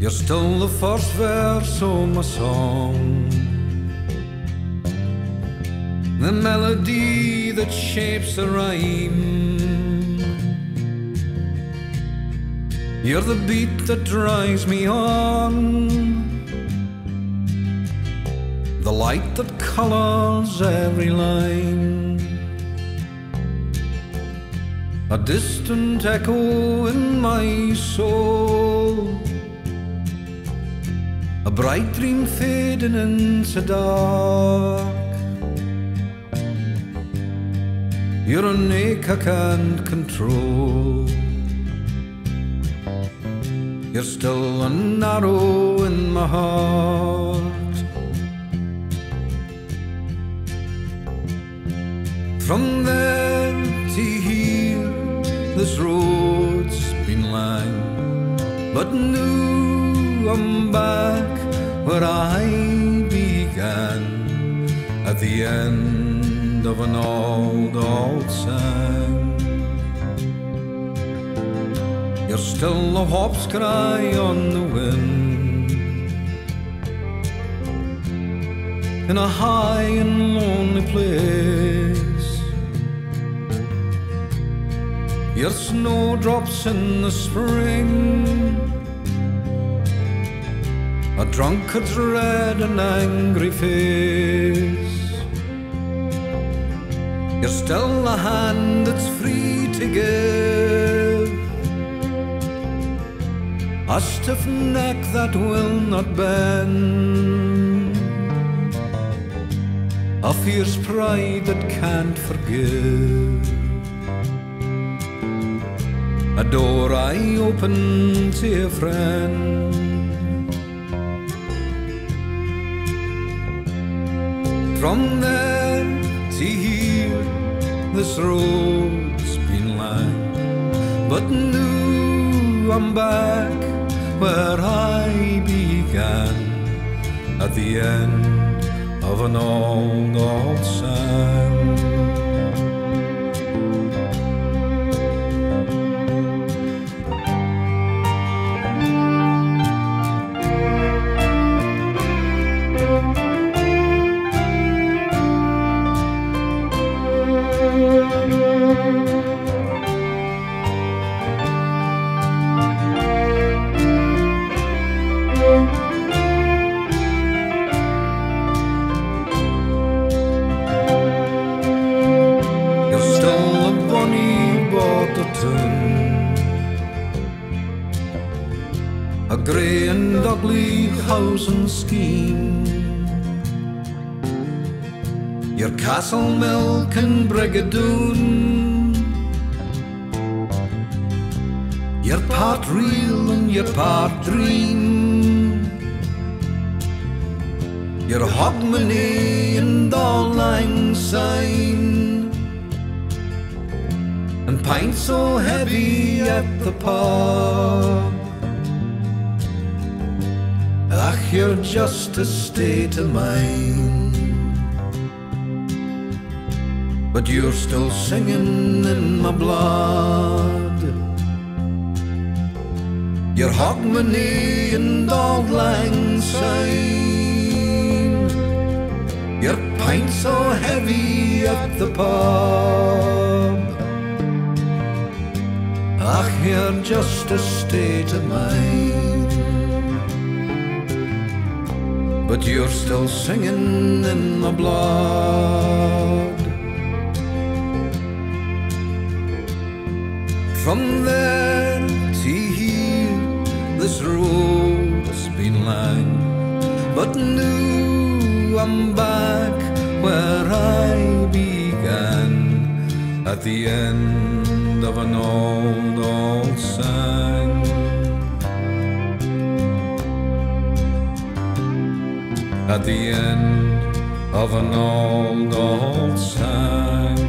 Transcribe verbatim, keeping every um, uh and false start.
You're still the first verse of my song, the melody that shapes the rhyme. You're the beat that drives me on, the light that colors every line. A distant echo in my soul, a bright dream fading into dark. You're an ache I can't control, you're still an arrow in my heart. From there to here, this road's been long, but now I'm back where I began, at the end of an old, old song. You're still a hop's cry on the wind, in a high and lonely place. Your snowdrops in the spring, a drunkard's red and angry face. You're still a hand that's free to give, a stiff neck that will not bend, a fierce pride that can't forgive, a door I open to a friend. From there to here, this road's been long, but now I'm back where I began, at the end of an old, old song. A grey and ugly housing scheme, your castle milk and brigadoon, you're part real and you're part dream, you're hogmanay and auld lang syne, and pints so heavy at the pub. Ach, you're just a state of mind, but you're still singing in my blood. You're hogmanay and auld lang syne, your pint so heavy at the pub. Ach, you're just a state of mind, but you're still singing in my blood. From there to here, this road's been long, but now I'm back where I began, at the end of an old, old song. At the end of an old, old song.